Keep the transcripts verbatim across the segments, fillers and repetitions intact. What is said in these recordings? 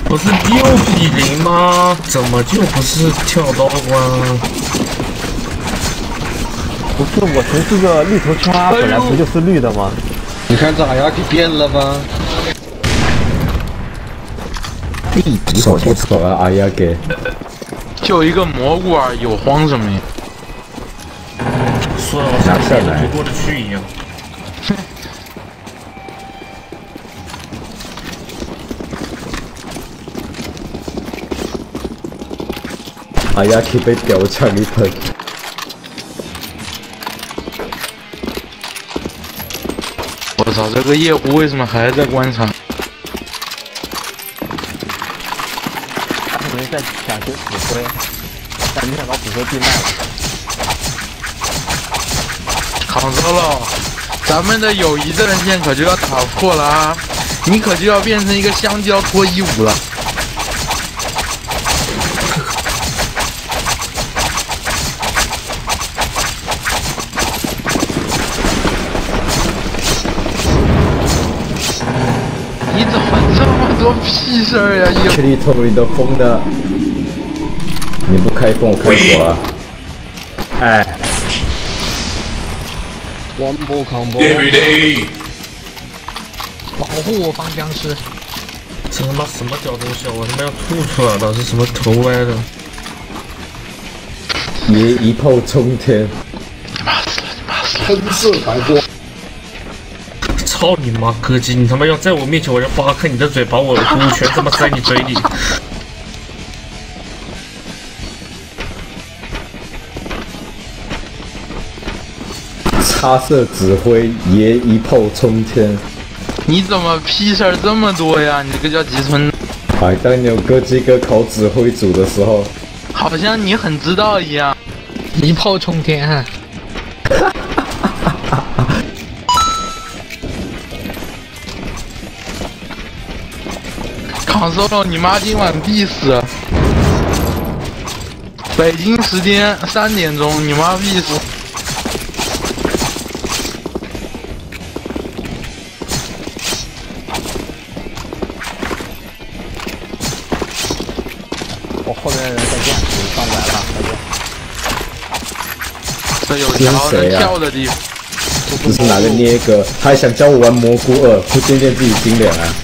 不是六比零吗？怎么就不是跳刀关？ 不是，我从这个绿头圈本来不就是绿的吗？ 你看这阿雅给变了吧？ 地敌手不错啊，阿雅给。 就一个蘑菇而已，我慌什么呀？ 说的好像谁都不过得去一样。 阿雅给被吊枪一喷。 我操，这个夜壶为什么还在观察？ 他可能在抢夺指挥，但没想到指挥被卖了。 扛着了，咱们的友谊阵线可就要打破了啊！你可就要变成一个香蕉脱衣舞了。你怎么这么多屁事儿呀？ 去里头你都疯的，你不开封我开火啊！哎。 one ball combo， 保护我方僵尸！ 这他妈什么屌东西啊！我他妈要吐出来了！是什么头歪的？ 爷一炮冲天！ 你妈死了！你妈死了！ 喷射白光！ 操你妈哥基！你他妈要在我面前，我要扒开你的嘴，把我的毒全他妈塞你嘴里！ 插射指挥爷一炮冲天！ 你怎么屁事儿这么多呀？你这个叫吉村。 哎，当牛哥基哥考指挥组的时候， 好像你很知道一样。 一炮冲天、啊！ 扛solo，你妈今晚必死！北京时间三点钟，你妈必死！ 我后面的人再见，你上来了，再见。 这有条能跳的地方。 这是哪个捏哥？他还想教我玩蘑菇二，不见见自己心凉啊！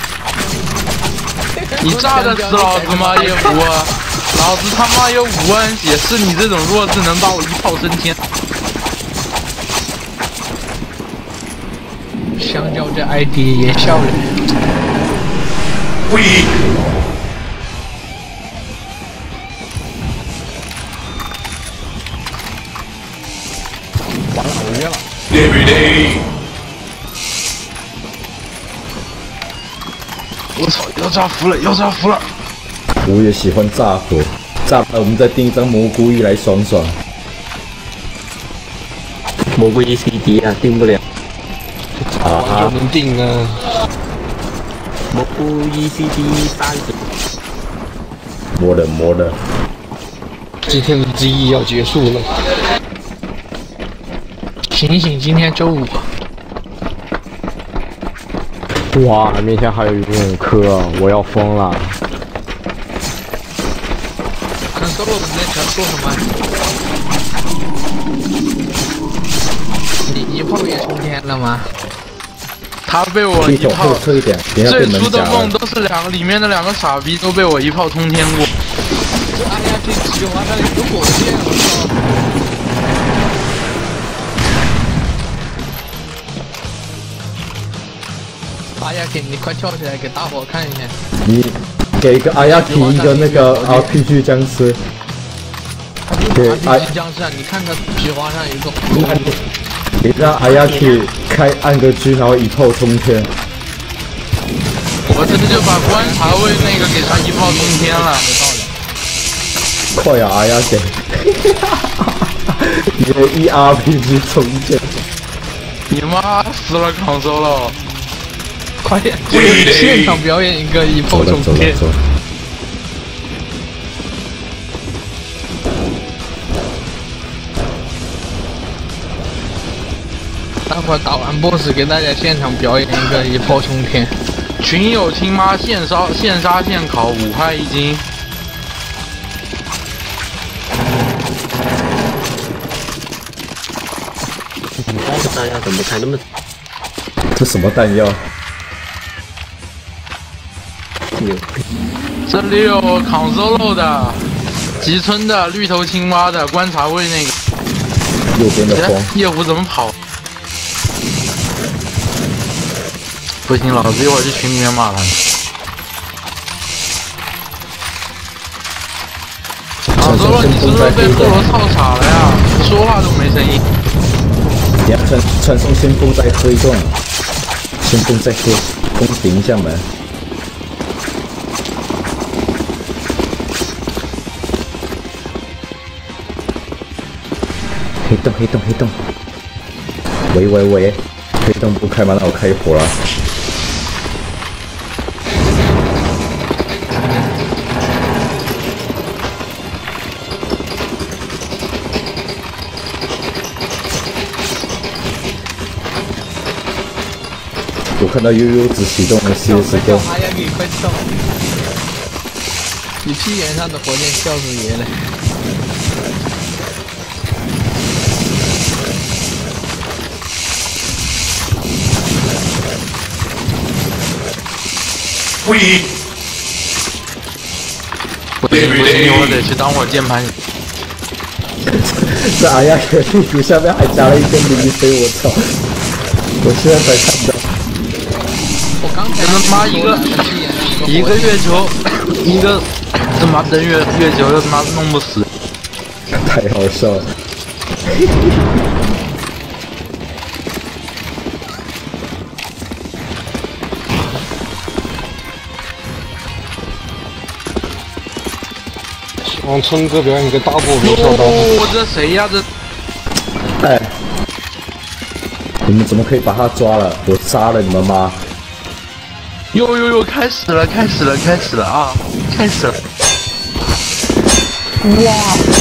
你炸得死老子吗？夜壶，老子他妈有五万血，是你这种弱智能把我一炮升天。 香蕉这 I D 也笑了。 喂！ 完了，我约了。 Every day。 我操！要炸服了！要炸服了！ 我也喜欢炸火，炸了我们再订一张蘑菇一来爽爽。 蘑菇 E C D 啊，订不了。 就能定啊！ 蘑菇 E C D 三十。 摸了摸了。 今天的 G 一要结束了。 醒醒，今天周五。 哇，面前还有一个科，我要疯了！ 看 solo 直接全说什么？你一炮也冲天了吗？ 他被我一炮。 退一点， 最初的梦都是两个里面的两个傻逼都被我一炮冲天过。 哎呀，这喜欢那里有火箭，我操！阿亚给你快跳起来给大伙看一下。 你给一个阿亚提一个那个 R P G 僵尸。 给 R P G 僵尸啊！你看看菊花上有一个葫芦。 你让阿亚提开按个 G， 然后一炮冲天。 我这就把观察位那个给他一炮冲天了。 快呀，阿亚给！你的 E R P G 冲天！ 你妈死了，扛收了！ 快点，现场表演一个一炮冲天！待会儿打完 boss 给大家现场表演一个一炮冲天。 群友亲妈现烧现杀现烤五块一斤。 你这个弹药怎么开那么？ 这什么弹药？ 牛！ 这里有扛 solo 的、吉村的、绿头青蛙的、观察位那个。 右边的风。 夜壶怎么跑？不行，老子一会儿去群里面骂他。扛 solo， 你是不是被菠萝操傻了呀？说话都没声音。 等下传传送先锋再喝一段，先锋再喝，封顶一下门。黑洞黑洞黑洞，喂喂喂，黑洞不开吗？那我开火了。我看到悠悠只启动了 C S 哥。 还要给快动！你屁眼上的火箭笑死爷了！ 不赢。 不行不行，我得去当会键盘。 这阿亚克屁股下面还加了一根迷飞，我操！我现在才看到。 我刚才他妈一个一个月球，一个他妈登月月球又他妈弄不死。 太好笑了。 希望春哥表演一个大波比跳刀。 哦，这谁呀？这哎，你们怎么可以把他抓了？我杀了你们妈！ 呦呦呦，开始了，开始了，开始了啊！开始了！哇！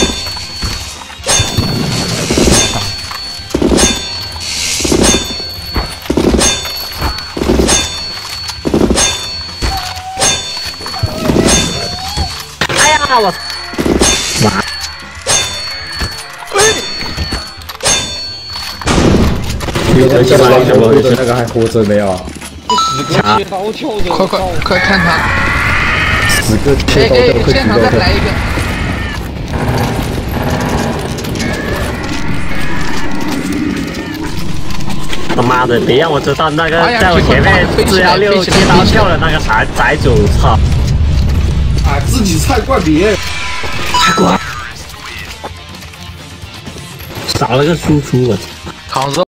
哎呀，我妈！ 有人下来什么？那个还活着没有？ 死哥切刀跳着， 快快快看他！ 死个切哎刀跳， 哎， 快举现场再刀来一个！ 他妈的，别让我知道那个哎呀在我前面四幺六切刀跳的那个啥宅主，操！ 啊，自己菜怪别人。 少了个输出，我操！ 扛着。